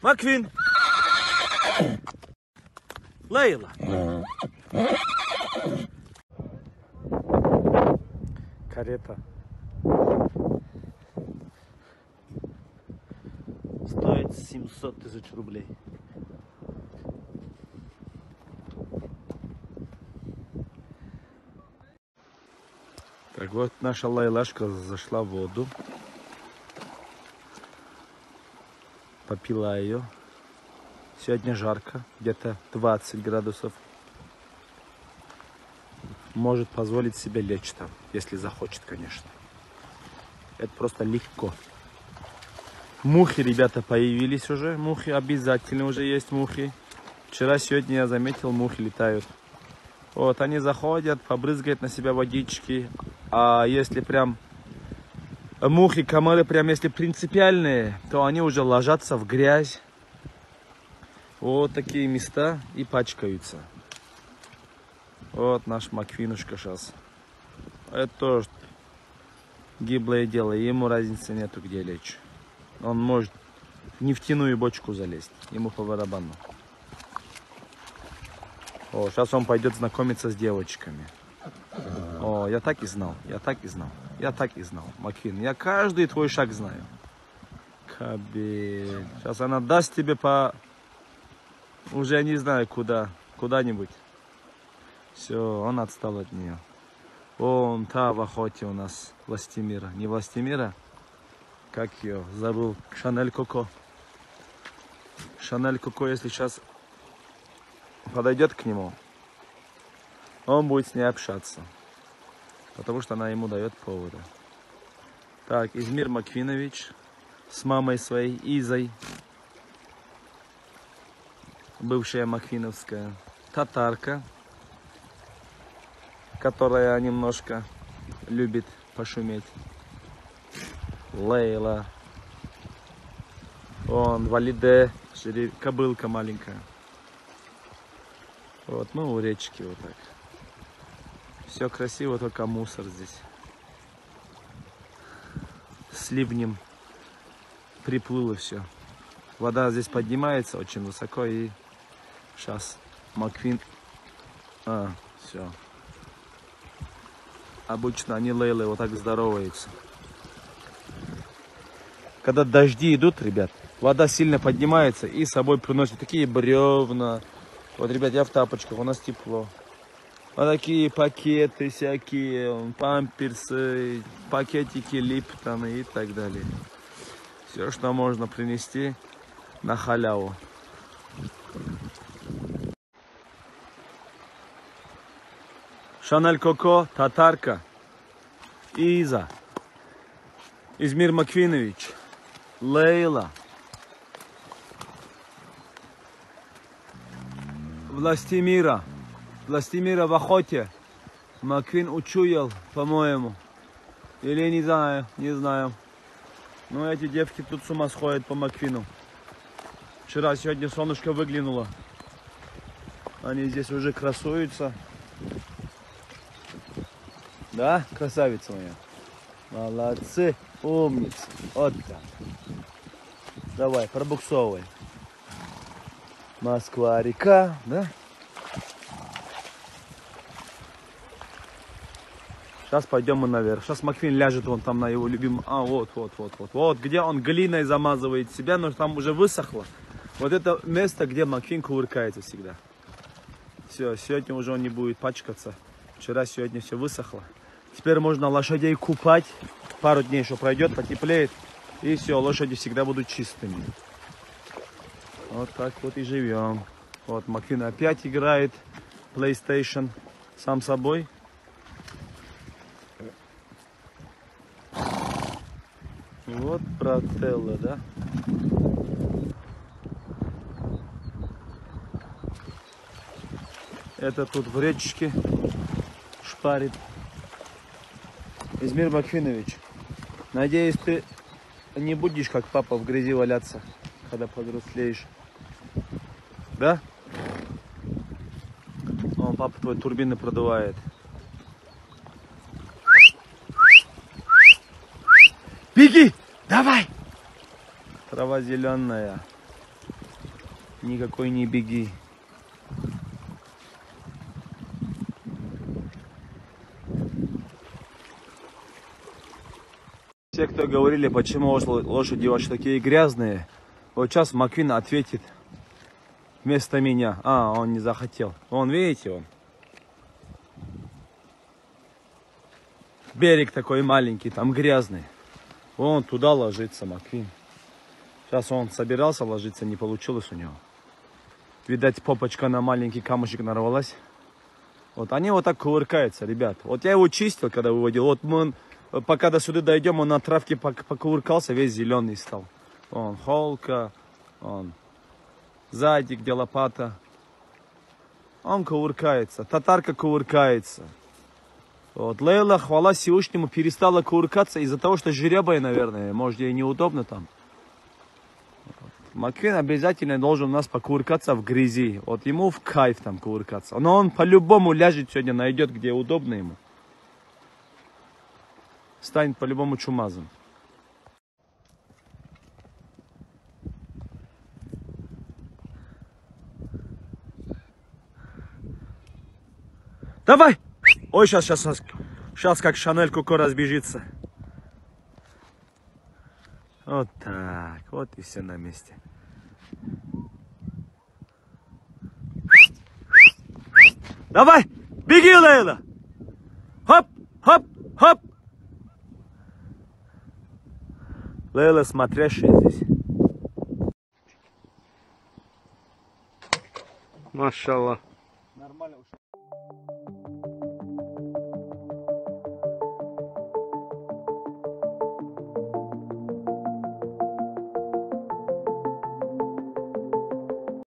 Маквин! Лейла! Карета. Стоит 700 000 рублей. Так вот, наша Лайлашка зашла в воду. Попила ее. Сегодня жарко, где-то 20 градусов. Может позволить себе лечь там, если захочет, конечно. Это просто легко. Мухи, ребята, появились уже. Мухи обязательно уже есть мухи. Вчера, сегодня я заметил, мухи летают. Вот, они заходят, побрызгают на себя водички. А если прям мухи, комары, прям если принципиальные, то они уже ложатся в грязь. Вот такие места и пачкаются. Вот наш Маквинушка сейчас. Это тоже гиблое дело. Ему разницы нету, где лечь. Он может в нефтяную бочку залезть. Ему по барабану. О, сейчас он пойдет знакомиться с девочками. О, я так и знал. Я так и знал. Я так и знал. Маквин, я каждый твой шаг знаю. Кабель. Сейчас она даст тебе по... Уже не знаю куда. Куда-нибудь. Все, он отстал от нее. Вон та в охоте у нас Властимира. Не Властимира? Как ее? Забыл. Шанель Коко. Шанель Коко, если сейчас подойдет к нему, он будет с ней общаться. Потому что она ему дает повода. Так, Измир Маквинович с мамой своей Изой. Бывшая Маквиновская. Татарка, которая немножко любит пошуметь. Лейла. Он Валиде, кобылка маленькая. Вот, ну у речки вот так. Все красиво, только мусор здесь. С ливнем приплыло все. Вода здесь поднимается очень высоко и сейчас Маквин. Все. Обычно они Лейлы вот так здороваются. Когда дожди идут, ребят, вода сильно поднимается и с собой приносит такие бревна. Вот, ребят, я в тапочках, у нас тепло. Вот такие пакеты всякие, памперсы, пакетики Липтоны и так далее. Все, что можно принести на халяву. Шанель Коко, Татарка, Иза, Измир Маквинович, Лейла, Властимира в охоте. Маквин учуял, по-моему. Или не знаю. Но эти девки тут с ума сходят по Маквину. Вчера, сегодня солнышко выглянуло. Они здесь уже красуются. Да, красавица моя? Молодцы, умницы. Вот так. Давай, пробуксовывай. Москва-река, да? Сейчас пойдем мы наверх. Сейчас Маквин ляжет вон там на его любимом... Вот, где он глиной замазывает себя, но там уже высохло. Вот это место, где Маквин кувыркается всегда. Все, сегодня уже он не будет пачкаться. Вчера, сегодня все высохло. Теперь можно лошадей купать. Пару дней еще пройдет, потеплеет. И все, лошади всегда будут чистыми. Вот так вот и живем. Вот Маквин опять играет PlayStation сам собой. Вот брателло, да? Это тут в речке шпарит. Измир Маквинович, надеюсь, ты не будешь, как папа, в грязи валяться, когда повзрослеешь. Да? О, папа твой турбины продувает. Беги! Давай! Трава зеленая. Никакой не беги. Все, кто говорили, почему лошади ваши такие грязные, вот сейчас Маквин ответит вместо меня. А, он не захотел. Вон, видите, он. Берег такой маленький, там грязный. Вон туда ложится Маквин. Сейчас он собирался ложиться, не получилось у него. Видать, попочка на маленький камушек нарвалась. Вот они вот так кувыркаются, ребят. Вот я его чистил, когда выводил. Вот мы, пока до сюда дойдем, он на травке покувыркался, весь зеленый стал. Вон холка, вон сзади, где лопата. Он кувыркается, татарка кувыркается. Вот Лейла, хвала Всевышнему, перестала кувыркаться из-за того, что жеребая, наверное. Может, ей неудобно там. Маквин обязательно должен у нас покувыркаться в грязи. Вот ему в кайф там кувыркаться. Но он по-любому ляжет сегодня, найдет, где удобно ему. Станет по-любому чумазом. Давай! Ой, сейчас как Шанель Коко разбежится. Вот так, вот и все на месте. Давай, беги, Лейла! Хоп, хоп, хоп! Лейла смотрящая здесь. Машаллах. Нормально ушел.